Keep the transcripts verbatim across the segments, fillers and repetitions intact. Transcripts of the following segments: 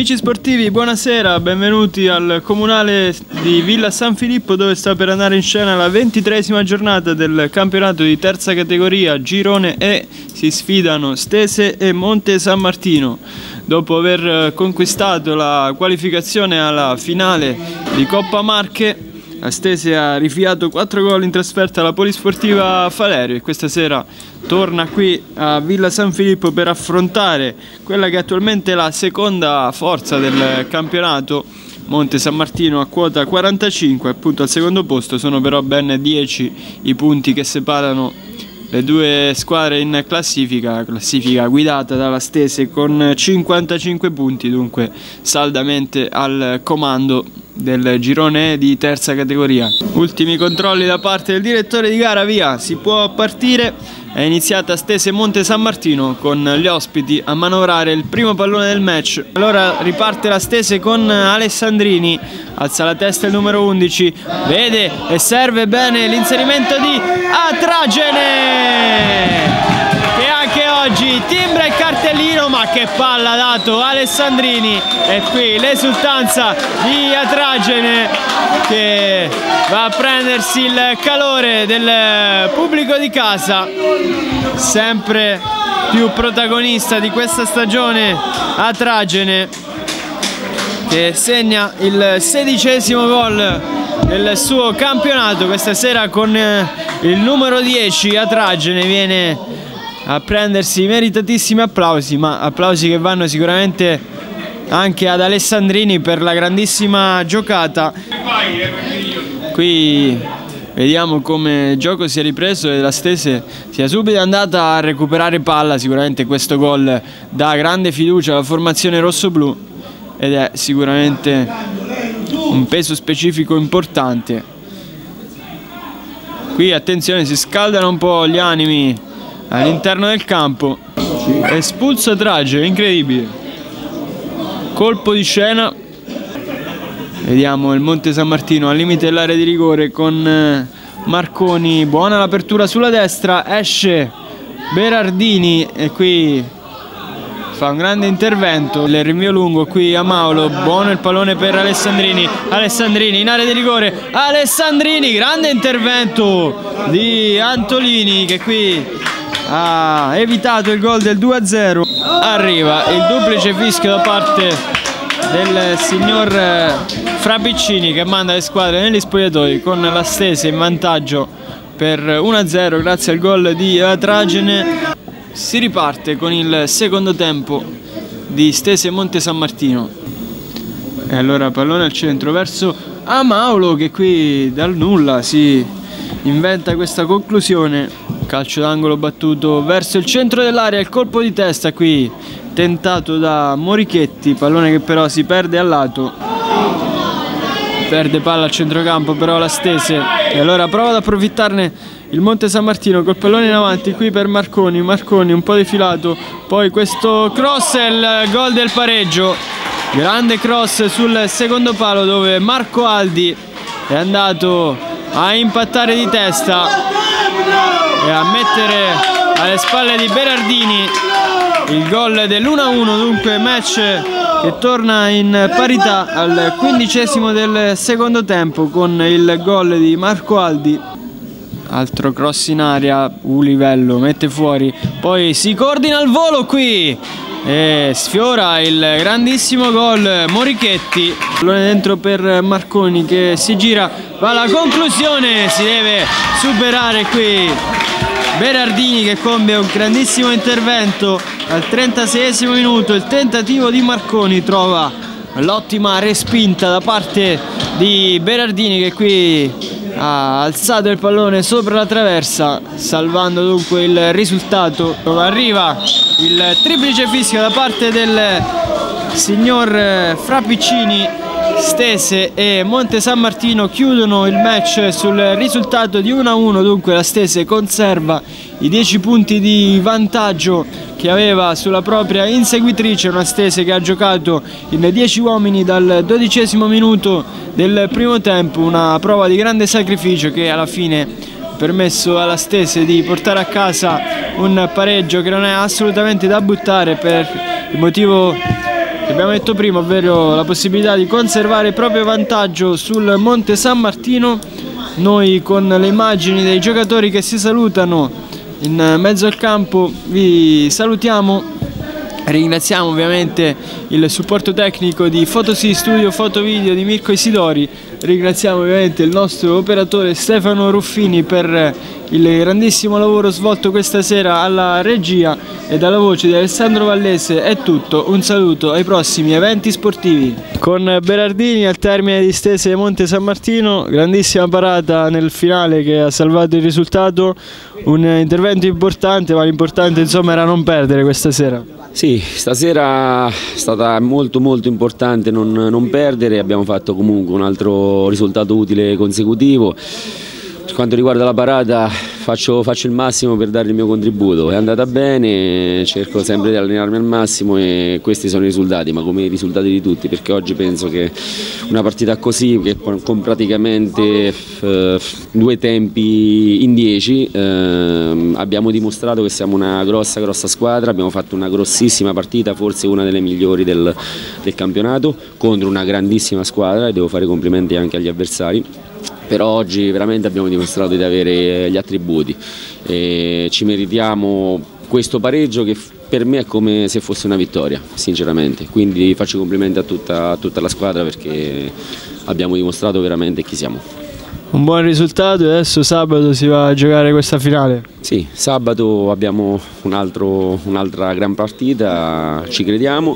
Amici sportivi, buonasera, benvenuti al comunale di Villa San Filippo, dove sta per andare in scena la ventitreesima giornata del campionato di terza categoria Girone E. Si sfidano Stese e Monte San Martino. Dopo aver conquistato la qualificazione alla finale di Coppa Marche, la Stese ha rifiato quattro gol in trasferta alla Polisportiva Falerio e questa sera torna qui a Villa San Filippo per affrontare quella che attualmente è la seconda forza del campionato, Monte San Martino, a quota quarantacinque, appunto al secondo posto. Sono però ben dieci i punti che separano le due squadre in classifica, classifica guidata dalla Stese con cinquantacinque punti, dunque saldamente al comando del girone di terza categoria. Ultimi controlli da parte del direttore di gara, via, si può partire. È iniziata Stese Monte San Martino con gli ospiti a manovrare il primo pallone del match. Allora riparte la Stese con Alessandrini, alza la testa il numero undici, vede e serve bene l'inserimento di Atragene, che anche oggi timbra il cartellino, ma che palla ha dato Alessandrini. E qui l'esultanza di Atragene, che va a prendersi il calore del pubblico di casa. Sempre più protagonista di questa stagione Atragene, che segna il sedicesimo gol del suo campionato questa sera con il numero dieci. Atragene viene a prendersi meritatissimi applausi, ma applausi che vanno sicuramente anche ad Alessandrini per la grandissima giocata. Qui vediamo come il gioco si è ripreso e la Stese sia subito andata a recuperare palla. Sicuramente questo gol dà grande fiducia alla formazione rossoblù ed è sicuramente un peso specifico importante. Qui attenzione, si scaldano un po' gli animi all'interno del campo. Espulso Atragene, incredibile. Colpo di scena. Vediamo il Monte San Martino al limite dell'area di rigore con Marconi. Buona l'apertura sulla destra, esce Berardini e qui fa un grande intervento. Il rinvio lungo qui a Maulo, buono il pallone per Alessandrini. Alessandrini in area di rigore, Alessandrini, grande intervento di Antolini, che qui ha evitato il gol del due a zero. Arriva il duplice fischio da parte del signor Frapiccini, che manda le squadre negli spogliatoi con la Stese in vantaggio per uno a zero grazie al gol di Atragene. Si riparte con il secondo tempo di Stese Monte San Martino. E allora pallone al centro verso Amaulo, che qui dal nulla si inventa questa conclusione. Calcio d'angolo battuto verso il centro dell'area, il colpo di testa qui tentato da Morichetti, pallone che però si perde al lato. Perde palla al centrocampo però la Stese, e allora prova ad approfittarne il Monte San Martino col pallone in avanti qui per Marconi. Marconi un po' defilato, poi questo cross e il gol del pareggio. Grande cross sul secondo palo, dove Marco Aldi è andato a impattare di testa e a mettere alle spalle di Berardini il gol dell'uno a uno. Dunque match che torna in parità al quindicesimo del secondo tempo con il gol di Marco Aldi. Altro cross in aria, Ulivello mette fuori, poi si coordina al volo qui e sfiora il grandissimo gol Morichetti. Pallone dentro per Marconi, che si gira, va alla conclusione, si deve superare qui Berardini, che compie un grandissimo intervento al trentaseiesimo minuto. Il tentativo di Marconi trova l'ottima respinta da parte di Berardini, che qui ha alzato il pallone sopra la traversa, salvando dunque il risultato. Arriva il triplice fischio da parte del signor Frapiccini. Stese e Monte San Martino chiudono il match sul risultato di uno a uno. Dunque la Stese conserva i dieci punti di vantaggio che aveva sulla propria inseguitrice, una Stese che ha giocato in dieci uomini dal dodicesimo minuto del primo tempo, una prova di grande sacrificio che alla fine ha permesso alla Stese di portare a casa un pareggio che non è assolutamente da buttare, per il motivo che abbiamo detto prima, ovvero la possibilità di conservare il proprio vantaggio sul Monte San Martino. Noi con le immagini dei giocatori che si salutano in mezzo al campo vi salutiamo. Ringraziamo ovviamente il supporto tecnico di Photosy Studio Foto Video di Mirko Isidori. Ringraziamo ovviamente il nostro operatore Stefano Ruffini per il grandissimo lavoro svolto questa sera alla regia, e dalla voce di Alessandro Vallese è tutto. Un saluto ai prossimi eventi sportivi. Con Berardini al termine di Stese Monte San Martino, grandissima parata nel finale che ha salvato il risultato, un intervento importante, ma l'importante insomma era non perdere questa sera. Sì, stasera è stata molto molto importante non, non perdere, abbiamo fatto comunque un altro risultato utile consecutivo. Per quanto riguarda la parata faccio, faccio il massimo per dare il mio contributo, è andata bene, cerco sempre di allenarmi al massimo e questi sono i risultati, ma come i risultati di tutti, perché oggi penso che una partita così, che con praticamente eh, due tempi in dieci, eh, abbiamo dimostrato che siamo una grossa grossa squadra, abbiamo fatto una grossissima partita, forse una delle migliori del, del campionato, contro una grandissima squadra, e devo fare complimenti anche agli avversari. Però oggi veramente abbiamo dimostrato di avere gli attributi e ci meritiamo questo pareggio che per me è come se fosse una vittoria, sinceramente. Quindi faccio complimenti a tutta, a tutta la squadra perché abbiamo dimostrato veramente chi siamo. Un buon risultato, e adesso sabato si va a giocare questa finale. Sì, sabato abbiamo un un'altra gran partita, ci crediamo.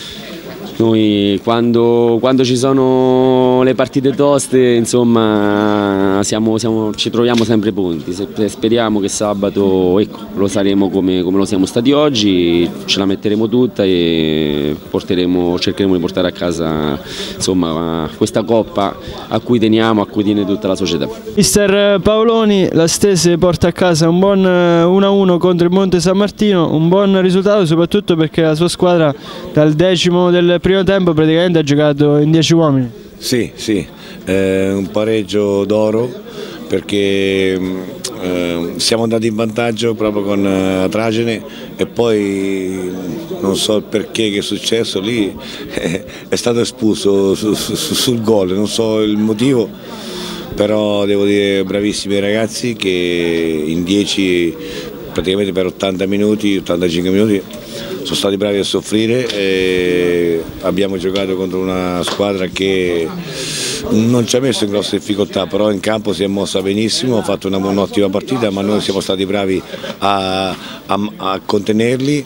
Noi quando, quando ci sono le partite toste, insomma, siamo, siamo, ci troviamo sempre pronti. Speriamo che sabato ecco, lo saremo come, come lo siamo stati oggi, ce la metteremo tutta e porteremo, cercheremo di portare a casa insomma, questa coppa a cui teniamo, a cui tiene tutta la società. Mister Paoloni, la Stese porta a casa un buon uno a uno contro il Monte San Martino, un buon risultato soprattutto perché la sua squadra dal decimo del primo tempo praticamente ha giocato in dieci uomini. Sì, sì, eh, un pareggio d'oro perché eh, siamo andati in vantaggio proprio con eh, Tragene e poi non so il perché che è successo lì, eh, è stato espulso su, su, sul gol, non so il motivo, però devo dire bravissimi ragazzi che in dieci praticamente per ottanta minuti, ottantacinque minuti sono stati bravi a soffrire e abbiamo giocato contro una squadra che non ci ha messo in grosse difficoltà, però in campo si è mossa benissimo, ha fatto un'ottima partita, ma noi siamo stati bravi a, a, a contenerli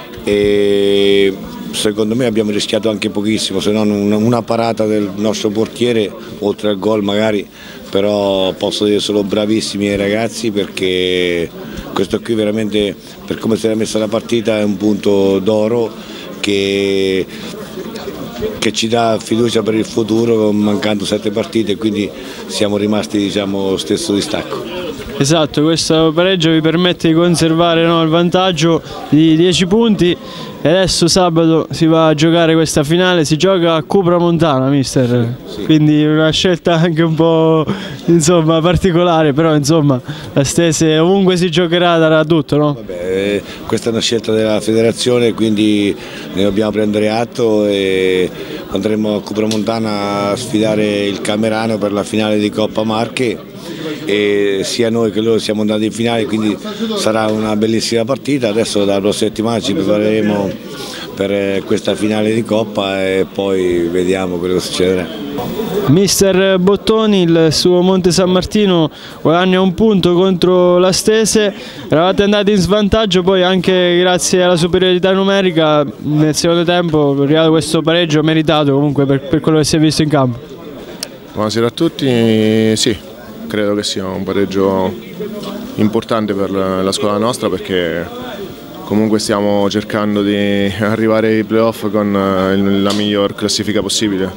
e secondo me abbiamo rischiato anche pochissimo, se non una, una parata del nostro portiere oltre al gol magari, però posso dire solo bravissimi ai ragazzi perché questo qui veramente per come si è messa la partita è un punto d'oro che, che ci dà fiducia per il futuro, mancando sette partite, quindi siamo rimasti diciamo lo stesso distacco. Esatto, questo pareggio vi permette di conservare no, il vantaggio di dieci punti. E adesso sabato si va a giocare questa finale, si gioca a Cupra Montana, mister. Sì. Quindi una scelta anche un po' insomma, particolare, però insomma la Stese ovunque si giocherà darà tutto, no? Vabbè, eh, questa è una scelta della federazione, quindi ne dobbiamo prendere atto e andremo a Cupra Montana a sfidare il Camerano per la finale di Coppa Marche. E sia noi che loro siamo andati in finale, quindi sarà una bellissima partita. Adesso dalla prossima settimana ci prepareremo per questa finale di Coppa e poi vediamo quello che succederà. Mister Bottoni, il suo Monte San Martino guadagna un punto contro la Stese, eravate andati in svantaggio, poi anche grazie alla superiorità numerica nel secondo tempo è arrivato questo pareggio meritato comunque per, per quello che si è visto in campo. Buonasera a tutti, sì. Credo che sia un pareggio importante per la squadra nostra perché comunque stiamo cercando di arrivare ai playoff con la miglior classifica possibile.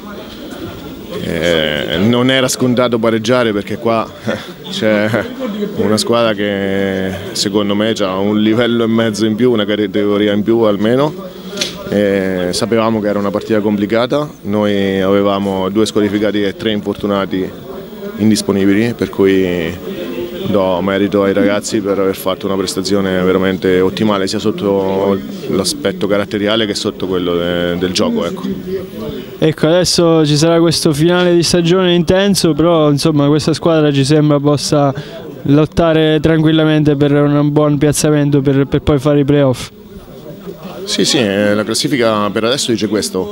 E non era scontato pareggiare perché qua c'è una squadra che secondo me ha un livello e mezzo in più, una categoria in più almeno. E sapevamo che era una partita complicata, noi avevamo due squalificati e tre infortunati indisponibili, per cui do merito ai ragazzi per aver fatto una prestazione veramente ottimale sia sotto l'aspetto caratteriale che sotto quello de, del gioco. Ecco. Ecco, adesso ci sarà questo finale di stagione intenso, però insomma questa squadra ci sembra possa lottare tranquillamente per un buon piazzamento per, per poi fare i playoff. Sì, sì, la classifica per adesso dice questo.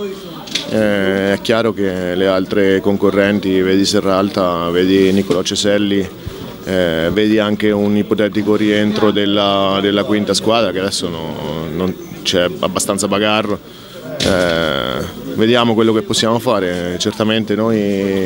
Eh, è chiaro che le altre concorrenti, vedi Serralta, vedi Nicolò Ceselli, eh, vedi anche un ipotetico rientro della, della quinta squadra che adesso no, non c'è abbastanza bagarro. Eh, vediamo quello che possiamo fare. Certamente noi,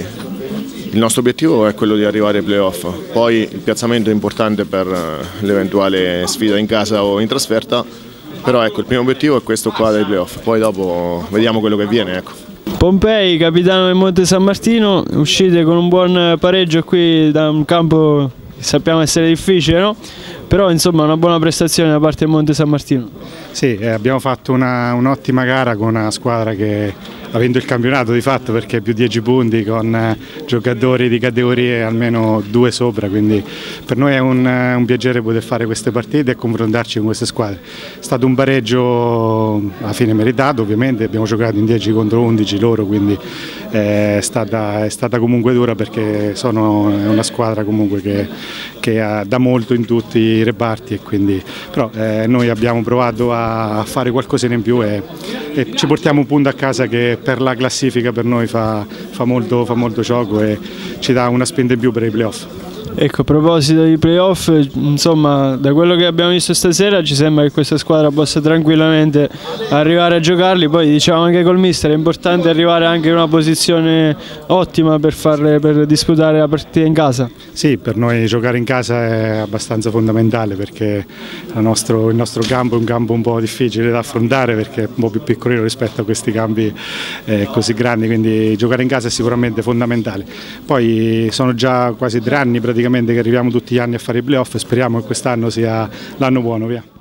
il nostro obiettivo è quello di arrivare ai playoff, poi il piazzamento è importante per l'eventuale sfida in casa o in trasferta, però ecco, il primo obiettivo è questo qua dei playoff, poi dopo vediamo quello che viene. Ecco. Pompei, capitano del Monte San Martino, uscite con un buon pareggio qui da un campo che sappiamo essere difficile, no? Però insomma una buona prestazione da parte del Monte San Martino. Sì, eh, abbiamo fatto un'ottima gara con una squadra che ha vinto il campionato di fatto, perché più dieci punti con eh, giocatori di categorie almeno due sopra, quindi per noi è un, un piacere poter fare queste partite e confrontarci con queste squadre. È stato un pareggio alla fine meritato, ovviamente abbiamo giocato in dieci contro undici loro, quindi eh, è, stata, è stata comunque dura, perché sono una squadra comunque che, che ha, dà molto in tutti i reparti, e quindi, però eh, noi abbiamo provato a fare qualcosina in più e, e ci portiamo un punto a casa che per la classifica per noi fa, fa, molto, fa molto gioco e ci dà una spinta in più per i playoff. Ecco, a proposito di playoff, insomma, da quello che abbiamo visto stasera ci sembra che questa squadra possa tranquillamente arrivare a giocarli. Poi diciamo anche col mister è importante arrivare anche in una posizione ottima per, farle, per disputare la partita in casa. Sì, per noi giocare in casa è abbastanza fondamentale, perché il nostro, il nostro campo è un campo un po' difficile da affrontare, perché è un po' più piccolino rispetto a questi campi eh, così grandi, quindi giocare in casa è sicuramente fondamentale. Poi sono già quasi tre anni praticamente che arriviamo tutti gli anni a fare i playoff, e speriamo che quest'anno sia l'anno buono, via.